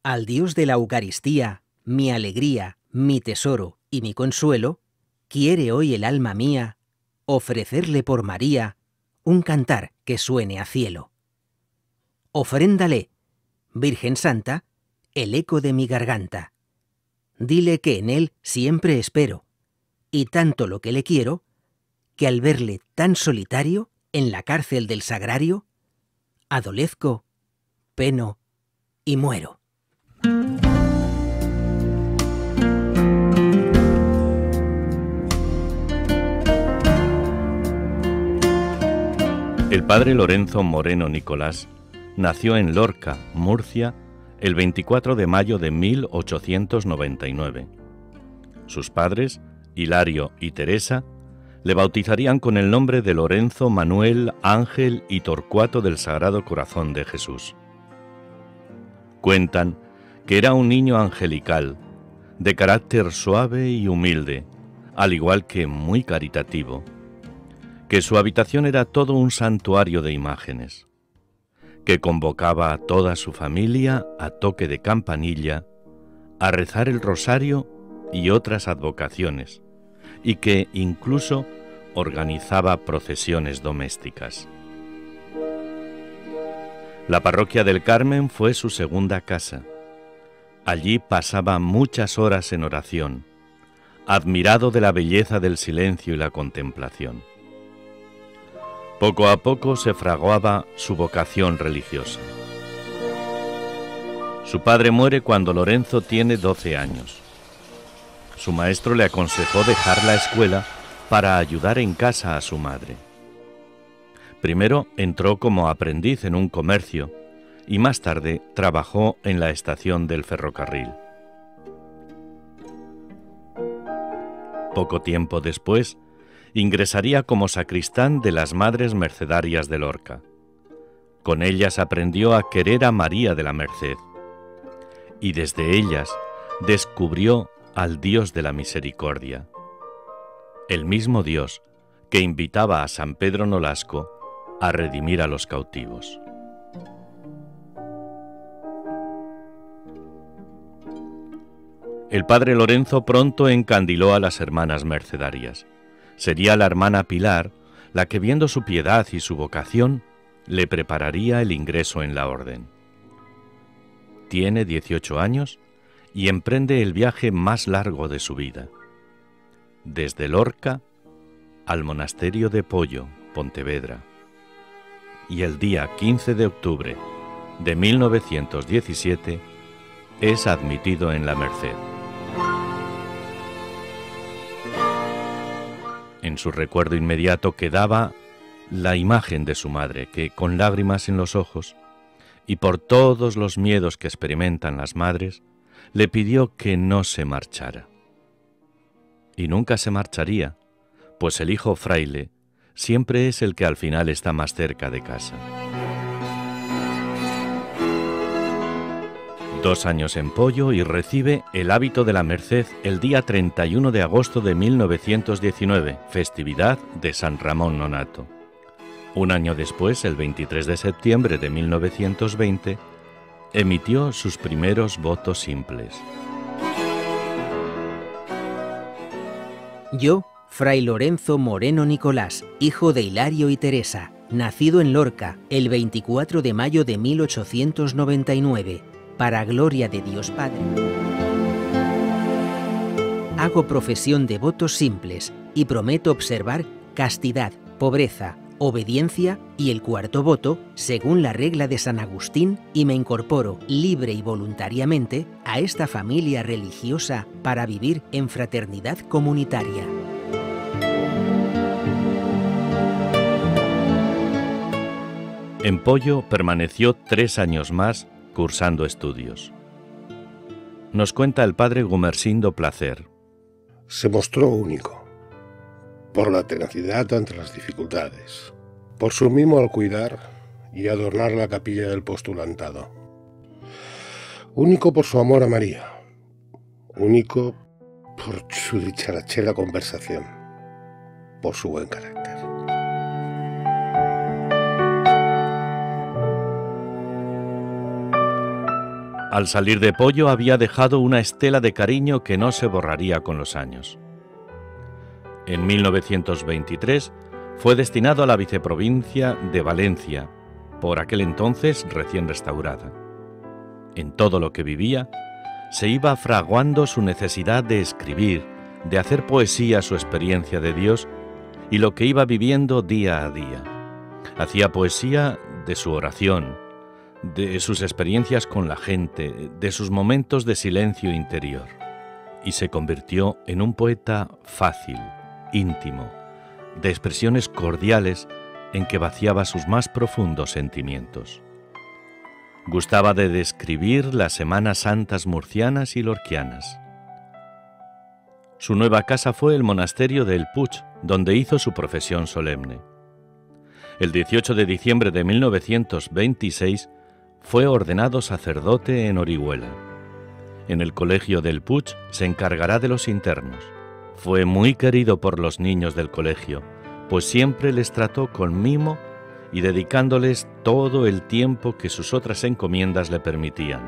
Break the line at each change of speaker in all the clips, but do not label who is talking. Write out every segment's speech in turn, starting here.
Al Dios de la Eucaristía, mi alegría, mi tesoro y mi consuelo, quiere hoy el alma mía ofrecerle por María un cantar que suene a cielo. Ofréndale, Virgen Santa, el eco de mi garganta. Dile que en él siempre espero, y tanto lo que le quiero, que al verle tan solitario en la cárcel del sagrario, adolezco, peno y muero.
El padre Lorenzo Moreno Nicolás nació en Lorca, Murcia, el 24 de mayo de 1899. Sus padres, Hilario y Teresa, le bautizarían con el nombre de Lorenzo Manuel Ángel y Torcuato del Sagrado Corazón de Jesús. Cuentan que era un niño angelical, de carácter suave y humilde, al igual que muy caritativo, que su habitación era todo un santuario de imágenes, que convocaba a toda su familia a toque de campanilla a rezar el rosario y otras advocaciones, y que incluso organizaba procesiones domésticas. La parroquia del Carmen fue su segunda casa. Allí pasaba muchas horas en oración, admirado de la belleza del silencio y la contemplación. Poco a poco se fraguaba su vocación religiosa. Su padre muere cuando Lorenzo tiene 12 años. Su maestro le aconsejó dejar la escuela para ayudar en casa a su madre. Primero entró como aprendiz en un comercio y más tarde trabajó en la estación del ferrocarril. Poco tiempo después, ingresaría como sacristán de las Madres Mercedarias de Lorca. Con ellas aprendió a querer a María de la Merced, y desde ellas descubrió al Dios de la Misericordia, el mismo Dios que invitaba a San Pedro Nolasco a redimir a los cautivos. El padre Lorenzo pronto encandiló a las hermanas mercedarias. Sería la hermana Pilar la que, viendo su piedad y su vocación, le prepararía el ingreso en la orden. Tiene 18 años y emprende el viaje más largo de su vida. Desde Lorca al monasterio de Pollo, Pontevedra. Y el día 15 de octubre de 1917 es admitido en la Merced. En su recuerdo inmediato quedaba la imagen de su madre, que con lágrimas en los ojos y por todos los miedos que experimentan las madres, le pidió que no se marchara. Y nunca se marcharía, pues el hijo fraile siempre es el que al final está más cerca de casa. 2 años en Pollo y recibe el hábito de la Merced el día 31 de agosto de 1919, festividad de San Ramón Nonato. Un año después, el 23 de septiembre de 1920, emitió sus primeros votos simples.
Yo, Fray Lorenzo Moreno Nicolás, hijo de Hilario y Teresa, nacido en Lorca el 24 de mayo de 1899, para gloria de Dios Padre. Hago profesión de votos simples y prometo observar castidad, pobreza, obediencia y el cuarto voto según la regla de San Agustín, y me incorporo libre y voluntariamente a esta familia religiosa para vivir en fraternidad comunitaria.
En Pollo permaneció 3 años más cursando estudios. Nos cuenta el padre Gumersindo Placer.
Se mostró único, por la tenacidad ante las dificultades, por su mimo al cuidar y adornar la capilla del postulantado. Único por su amor a María, único por su dicharachera conversación, por su buen carácter.
Al salir de Pollo había dejado una estela de cariño que no se borraría con los años. En 1923 fue destinado a la viceprovincia de Valencia, por aquel entonces recién restaurada. En todo lo que vivía, se iba fraguando su necesidad de escribir, de hacer poesía su experiencia de Dios y lo que iba viviendo día a día. Hacía poesía de su oración, de sus experiencias con la gente, de sus momentos de silencio interior, y se convirtió en un poeta fácil, íntimo, de expresiones cordiales en que vaciaba sus más profundos sentimientos. Gustaba de describir las Semanas Santas murcianas y lorquianas. Su nueva casa fue el monasterio del Puig, donde hizo su profesión solemne. El 18 de diciembre de 1926 fue ordenado sacerdote en Orihuela. En el colegio del Puig se encargará de los internos. Fue muy querido por los niños del colegio, pues siempre les trató con mimo y dedicándoles todo el tiempo que sus otras encomiendas le permitían.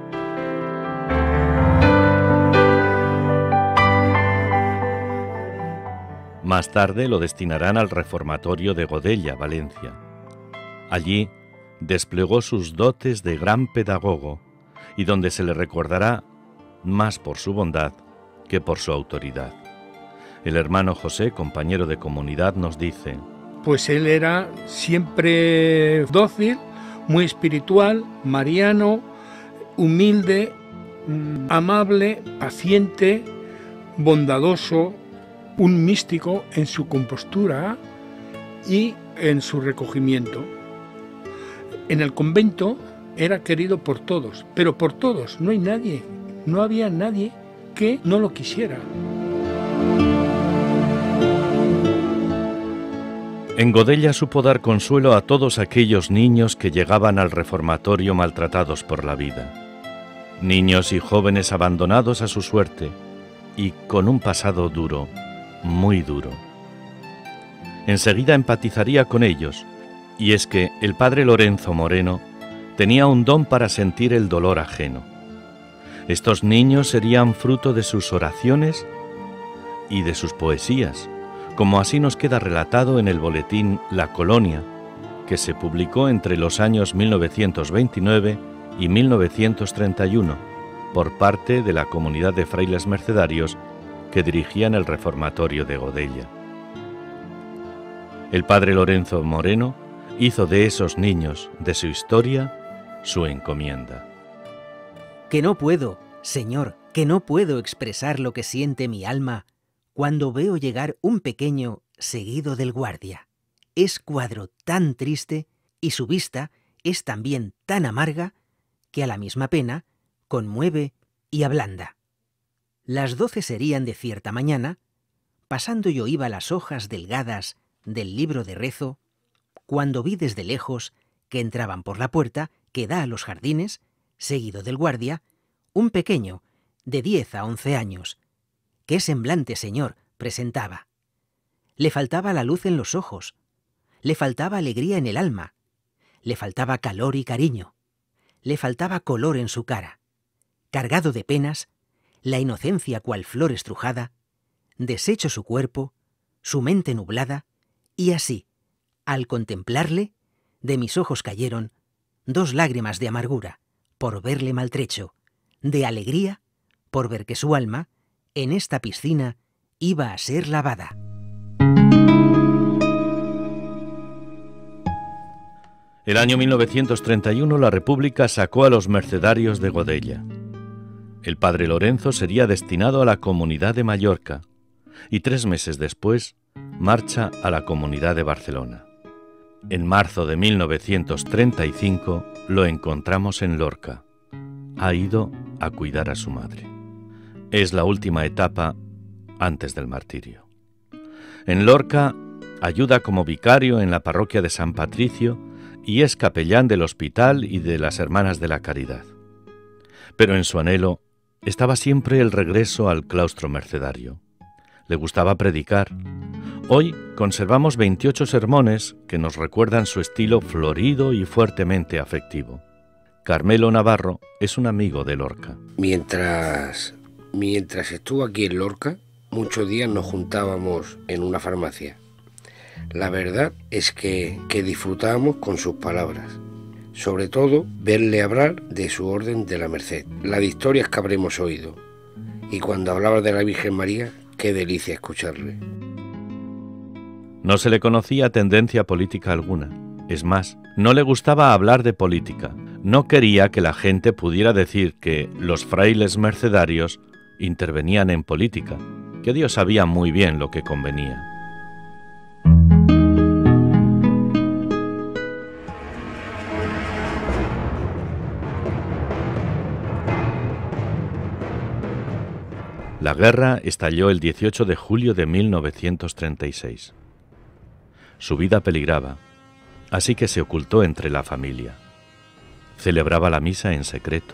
Más tarde lo destinarán al reformatorio de Godella, Valencia. Allí desplegó sus dotes de gran pedagogo y donde se le recordará más por su bondad que por su autoridad. El hermano José, compañero de comunidad, nos dice:
pues él era siempre dócil, muy espiritual, mariano, humilde, amable, paciente, bondadoso, un místico en su compostura y en su recogimiento. En el convento era querido por todos, pero por todos, no había nadie que no lo quisiera.
En Godella supo dar consuelo a todos aquellos niños que llegaban al reformatorio maltratados por la vida. Niños y jóvenes abandonados a su suerte y con un pasado duro, muy duro. Enseguida empatizaría con ellos, y es que el padre Lorenzo Moreno tenía un don para sentir el dolor ajeno. Estos niños serían fruto de sus oraciones y de sus poesías, como así nos queda relatado en el boletín La Colonia, que se publicó entre los años 1929 y 1931 por parte de la comunidad de frailes mercedarios que dirigían el reformatorio de Godella. El padre Lorenzo Moreno hizo de esos niños, de su historia, su encomienda.
Que no puedo, Señor, que no puedo expresar lo que siente mi alma cuando veo llegar un pequeño seguido del guardia. Es cuadro tan triste y su vista es también tan amarga que a la misma pena conmueve y ablanda. Las 12 serían de cierta mañana, pasando yo iba las hojas delgadas del libro de rezo, cuando vi desde lejos que entraban por la puerta que da a los jardines, seguido del guardia, un pequeño de 10 a 11 años. ¿Qué semblante, Señor, presentaba? Le faltaba la luz en los ojos, le faltaba alegría en el alma, le faltaba calor y cariño, le faltaba color en su cara. Cargado de penas, la inocencia cual flor estrujada, deshecho su cuerpo, su mente nublada, y así, al contemplarle, de mis ojos cayeron 2 lágrimas de amargura, por verle maltrecho, de alegría, por ver que su alma, en esta piscina, iba a ser lavada.
El año 1931 la República sacó a los mercedarios de Godella. El padre Lorenzo sería destinado a la Comunidad de Mallorca y 3 meses después marcha a la Comunidad de Barcelona. En marzo de 1935 lo encontramos en Lorca. Ha ido a cuidar a su madre. Es la última etapa antes del martirio. En Lorca ayuda como vicario en la parroquia de San Patricio y es capellán del hospital y de las Hermanas de la Caridad. Pero en su anhelo estaba siempre el regreso al claustro mercedario. Le gustaba predicar. Hoy conservamos 28 sermones que nos recuerdan su estilo florido y fuertemente afectivo. Carmelo Navarro es un amigo de Lorca.
Mientras estuvo aquí en Lorca, muchos días nos juntábamos en una farmacia. La verdad es que disfrutábamos con sus palabras. Sobre todo, verle hablar de su orden de la Merced, las historias que habremos oído. Y cuando hablaba de la Virgen María, qué delicia escucharle.
No se le conocía tendencia política alguna. Es más, no le gustaba hablar de política. No quería que la gente pudiera decir que los frailes mercedarios intervenían en política, que Dios sabía muy bien lo que convenía. La guerra estalló el 18 de julio de 1936. Su vida peligraba, así que se ocultó entre la familia. Celebraba la misa en secreto.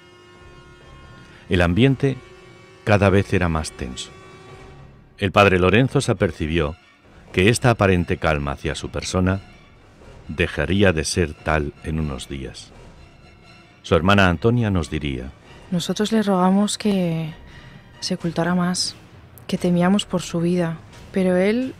El ambiente cada vez era más tenso. El padre Lorenzo se apercibió que esta aparente calma hacia su persona dejaría de ser tal en unos días. Su hermana Antonia nos diría:
nosotros le rogamos que se ocultara más, que temíamos por su vida, pero él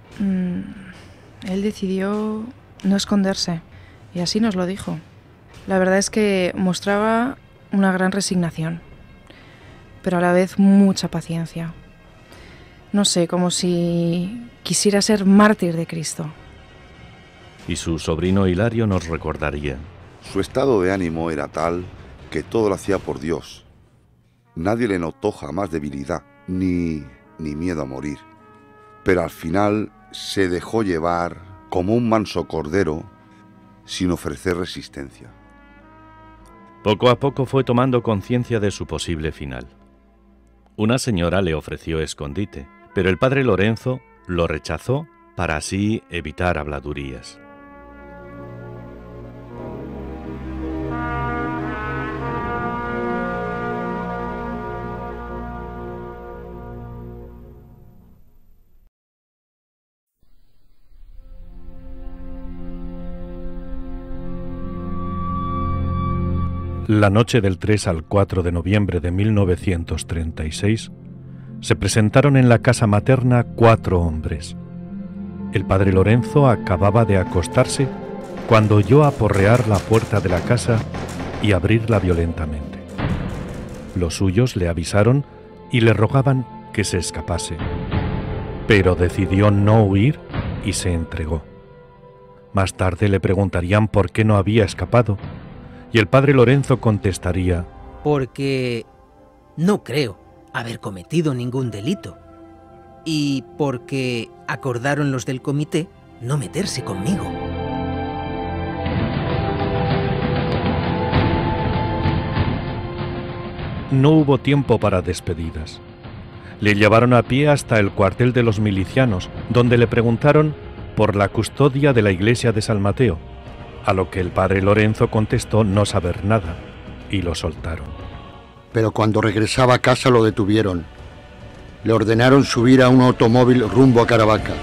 decidió no esconderse, y así nos lo dijo. La verdad es que mostraba una gran resignación, pero a la vez mucha paciencia. No sé, como si quisiera ser mártir de Cristo.
Y su sobrino Hilario nos recordaría:
su estado de ánimo era tal que todo lo hacía por Dios. Nadie le notó jamás debilidad, ni miedo a morir. Pero al final se dejó llevar como un manso cordero sin ofrecer resistencia.
Poco a poco fue tomando conciencia de su posible final. Una señora le ofreció escondite, pero el padre Lorenzo lo rechazó para así evitar habladurías. La noche del 3 al 4 de noviembre de 1936 se presentaron en la casa materna 4 hombres. El padre Lorenzo acababa de acostarse cuando oyó aporrear la puerta de la casa y abrirla violentamente. Los suyos le avisaron y le rogaban que se escapase, pero decidió no huir y se entregó. Más tarde le preguntarían por qué no había escapado, y el padre Lorenzo contestaría:
porque no creo haber cometido ningún delito, y porque acordaron los del comité no meterse conmigo.
No hubo tiempo para despedidas. Le llevaron a pie hasta el cuartel de los milicianos, donde le preguntaron por la custodia de la iglesia de San Mateo, a lo que el padre Lorenzo contestó no saber nada, y lo soltaron.
Pero cuando regresaba a casa lo detuvieron. Le ordenaron subir a un automóvil rumbo a Caravaca.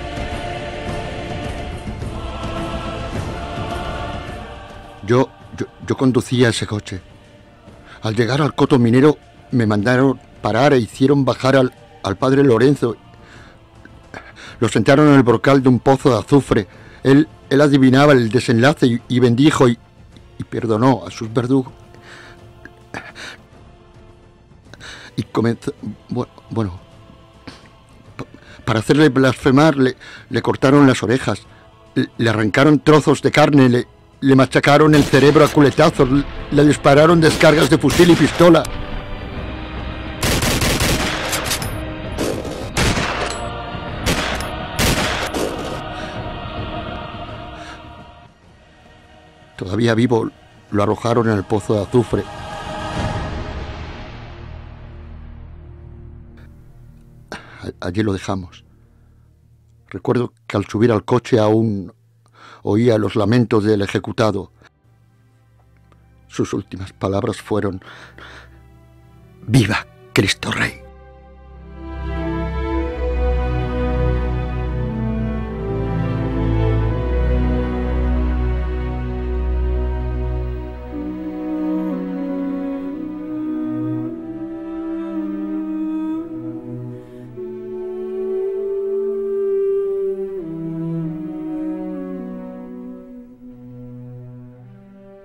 Yo conducía ese coche. Al llegar al coto minero me mandaron parar e hicieron bajar al padre Lorenzo. Lo sentaron en el brocal de un pozo de azufre. Él adivinaba el desenlace y bendijo y perdonó a sus verdugos. Y comenzó... Bueno, para hacerle blasfemar le cortaron las orejas, le arrancaron trozos de carne, le machacaron el cerebro a culetazos, le dispararon descargas de fusil y pistola. Todavía vivo, lo arrojaron en el pozo de azufre. Allí lo dejamos. Recuerdo que al subir al coche aún oía los lamentos del ejecutado. Sus últimas palabras fueron: ¡Viva Cristo Rey!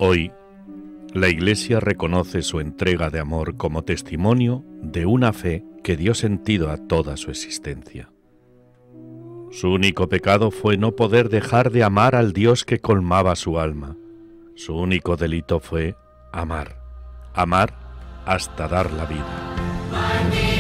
Hoy, la Iglesia reconoce su entrega de amor como testimonio de una fe que dio sentido a toda su existencia. Su único pecado fue no poder dejar de amar al Dios que colmaba su alma. Su único delito fue amar hasta dar la vida.